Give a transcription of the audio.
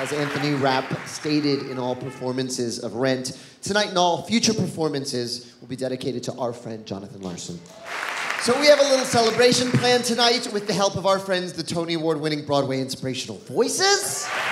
as Anthony Rapp stated in all performances of Rent, tonight and all future performances will be dedicated to our friend Jonathan Larson. So we have a little celebration planned tonight with the help of our friends, the Tony Award-winning Broadway Inspirational Voices.